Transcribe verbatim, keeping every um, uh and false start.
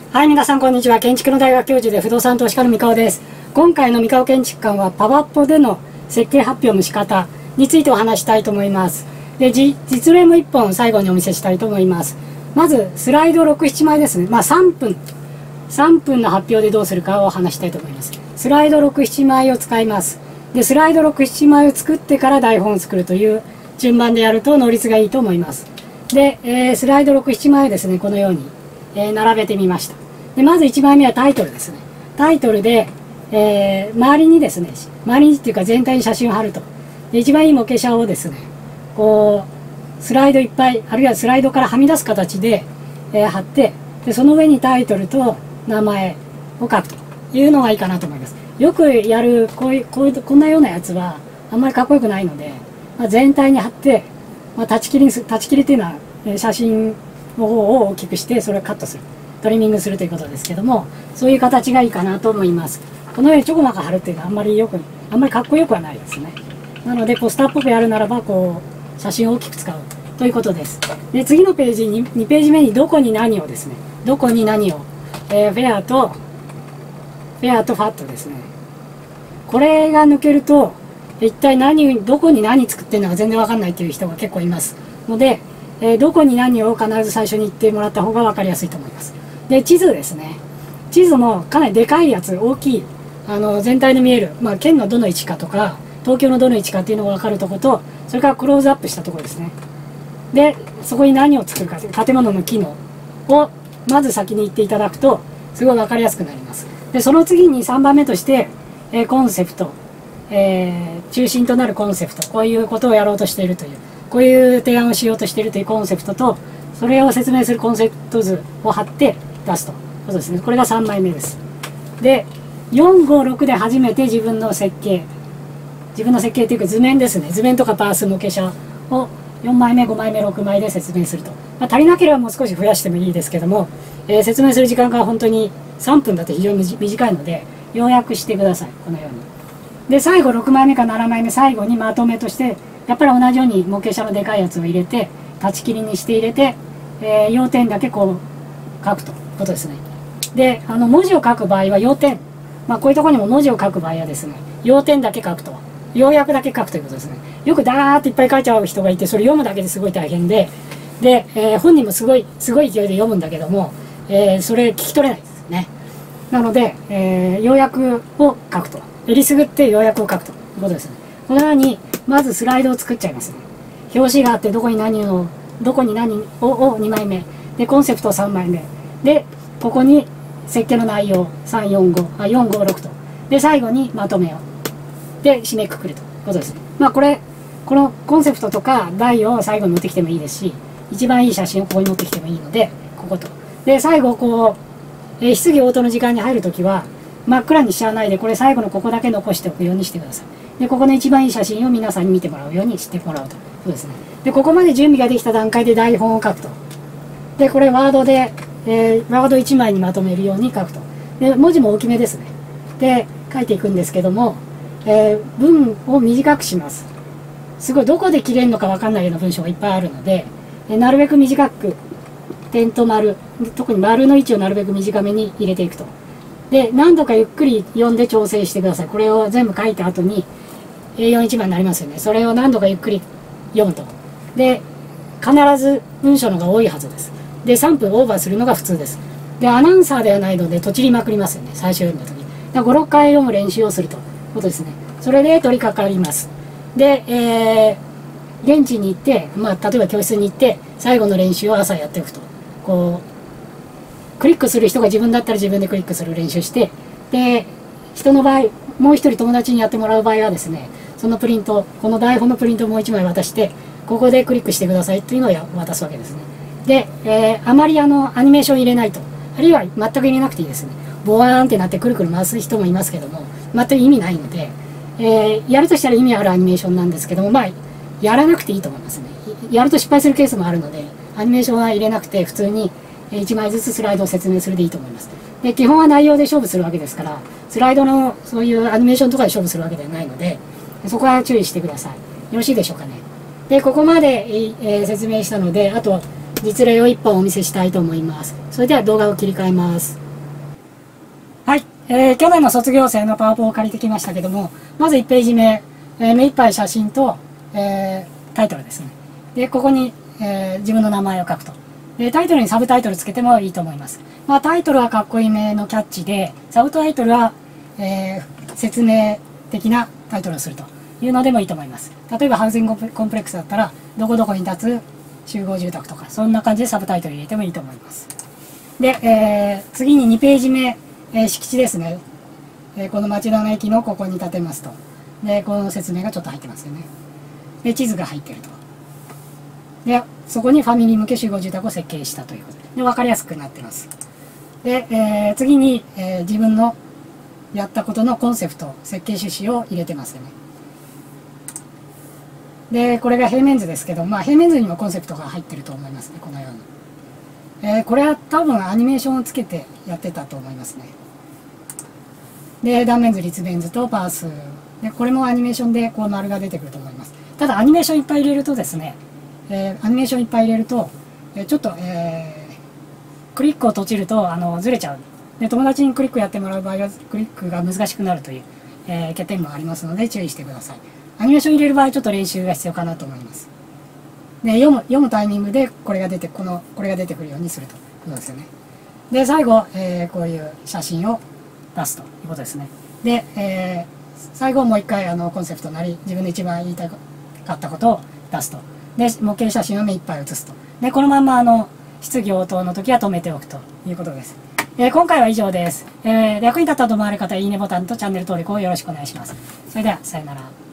はい、皆さんこんにちは。建築の大学教授で不動産投資家の三河です。今回の三河建築館はパワポでの設計発表の仕方についてお話したいと思います。で、じ実例もいっぽん最後にお見せしたいと思います。まず、スライドろく、ななまいですね。まあさんぷん。さんぷんの発表でどうするかを話したいと思います。スライドろく、ななまいを使います。で、スライドろく、ななまいを作ってから台本を作るという順番でやると能率がいいと思います。で、えー、スライドろく、ななまいをですね、このように、えー、並べてみました。でまずいちまいめはタイトルですね。タイトルで、えー、周りにですね、周りにっていうか全体に写真を貼ると。で一番いい模型写をですね、こう、スライドいっぱい、あるいはスライドからはみ出す形で、えー、貼って、で、その上にタイトルと名前を書くというのがいいかなと思います。よくやる、こういう、こういう、こんなようなやつは、あんまりかっこよくないので、まあ、全体に貼って、まあ、立ち切りにす、立ち切りっていうのは、えー、写真の方を大きくして、それをカットする。トリミングするということですけども、そういう形がいいかなと思います。このようにちょこまか貼るっていうのはあんまりよく、あんまりかっこよくはないですね。なので、ポスターっぽくやるならば、こう、写真を大きく使うということです。で、次のページに、にページ目にどこに何をですね、どこに何を、えー、フェアと、フェアとファットですね。これが抜けると、一体何、どこに何作ってるのか全然わかんないっていう人が結構います。ので、えー、どこに何を必ず最初に言ってもらった方がわかりやすいと思います。で、地図ですね。地図もかなりでかいやつ、大きい、あの、全体の見える、まあ、県のどの位置かとか、東京のどの位置かっていうのが分かるところと、それからクローズアップしたところですね。で、そこに何を作るかという建物の機能を、まず先に言っていただくと、すごい分かりやすくなります。で、その次にさんばんめとして、えー、コンセプト、えー、中心となるコンセプト、こういうことをやろうとしているという、こういう提案をしようとしているというコンセプトと、それを説明するコンセプト図を貼って、出すと。そうですね。これがさんまいめです。で、よん、ご、ろくで初めて自分の設計。自分の設計というか図面ですね。図面とかパース模型写をよんまいめ、ごまいめ、ろくまいで説明すると。まあ、足りなければもう少し増やしてもいいですけども、えー、説明する時間が本当にさんぷんだと非常に短いので、要約してください。このように。で、最後ろくまいめかななまいめ、最後にまとめとして、やっぱり同じように模型写のでかいやつを入れて、立ち切りにして入れて、えー、要点だけこう書くと。ことですね。で、あの文字を書く場合は要点、まあ、こういうところにも文字を書く場合はですね、要点だけ書くと、要約だけ書くということですね。よくダーッといっぱい書いちゃう人がいて、それ読むだけですごい大変で、で、えー、本人もすごいすごい勢いで読むんだけども、えー、それ聞き取れないですね。なので、えー、要約を書くと、えりすぐって要約を書くということですね。このようにまずスライドを作っちゃいますね。表紙があってどこに何をどこに何ををにまいめで、コンセプトさんまいめで、ここに設計の内容さん、よん、ご、あ、よん、ご、ろくと。で、最後にまとめを。で、締めくくるということですね。まあ、これ、このコンセプトとか題を最後に持ってきてもいいですし、一番いい写真をここに持ってきてもいいので、ここと。で、最後、こう、えー、質疑応答の時間に入るときは、真っ暗にしちゃわないで、これ最後のここだけ残しておくようにしてください。で、ここの一番いい写真を皆さんに見てもらうようにしてもらうと。そうですね。で、ここまで準備ができた段階で台本を書くと。で、これワードで、えー、ワードいちまいにまとめるように書くと。で、文字も大きめですね。で、書いていくんですけども、えー、文を短くします。すごい、どこで切れるのかわかんないような文章がいっぱいあるので、えー、なるべく短く、点と丸、特に丸の位置をなるべく短めに入れていくと。で、何度かゆっくり読んで調整してください。これを全部書いた後に、エーよんいちまいになりますよね。それを何度かゆっくり読むと。で、必ず文章の方が多いはずです。で、さんぷんオーバーするのが普通です。で、アナウンサーではないので、とちりまくりますよね。最初読んだ時に。だご、ろっかい読む練習をするということですね。それで取り掛かります。で、えー、現地に行って、まあ、例えば教室に行って、最後の練習を朝やっておくと。こう、クリックする人が自分だったら自分でクリックする練習して、で、人の場合、もう一人友達にやってもらう場合はですね、そのプリント、この台本のプリントをもう一枚渡して、ここでクリックしてくださいというのを渡すわけですね。で、えー、あまりあの、アニメーション入れないと。あるいは全く入れなくていいですね。ボワーンってなってくるくる回す人もいますけども、全く意味ないので、えー、やるとしたら意味あるアニメーションなんですけども、まあ、やらなくていいと思いますね。やると失敗するケースもあるので、アニメーションは入れなくて、普通にいちまいずつスライドを説明するでいいと思います。で、基本は内容で勝負するわけですから、スライドのそういうアニメーションとかで勝負するわけではないので、そこは注意してください。よろしいでしょうかね。で、ここまで、えー、説明したので、あと、 実例をいっぽんお見せしたいと思います。それでは動画を切り替えます。はい、えー、去年の卒業生のパワポを借りてきましたけども、まずいちページ目、えー、目いっぱい写真と、えー、タイトルですね。で、ここに、えー、自分の名前を書くと。で、タイトルにサブタイトルつけてもいいと思います。まあ、タイトルはかっこいいめのキャッチで、サブタイトルは、えー、説明的なタイトルをするというのでもいいと思います。例えば、ハウジングコンプレックスだったら、どこどこに立つ集合住宅とか、そんな感じでサブタイトル入れてもいいと思います。で、えー、次ににページ目、えー、敷地ですね。えー、この町田の駅のここに建てますと。で、この説明がちょっと入ってますよね。で、地図が入ってると。で、そこにファミリー向け集合住宅を設計したということで、で分かりやすくなってます。で、えー、次に、えー、自分のやったことのコンセプト、設計趣旨を入れてますよね。で、これが平面図ですけど、まあ、平面図にもコンセプトが入ってると思いますね、このように。えー、これは多分アニメーションをつけてやってたと思いますね。で、断面図、立面図とパース。で、これもアニメーションでこう丸が出てくると思います。ただ、アニメーションいっぱい入れるとですね、えー、アニメーションいっぱい入れると、えー、ちょっと、えー、クリックを閉じるとあのずれちゃう。で、友達にクリックやってもらう場合はクリックが難しくなるという、えー、欠点もありますので注意してください。アニメーション入れる場合ちょっと練習が必要かなと思います。で、読む、読むタイミングでこれが出て、この、これが出てくるようにするということですよね。で、最後、えー、こういう写真を出すということですね。で、えー、最後もう一回あのコンセプトなり自分で一番言いたかったことを出すと。で、模型写真を目いっぱい写すと。で、このままあの質疑応答の時は止めておくということです。えー、今回は以上です。えー、役に立ったと思われる方は、いいねボタンとチャンネル登録をよろしくお願いします。それでは、さよなら。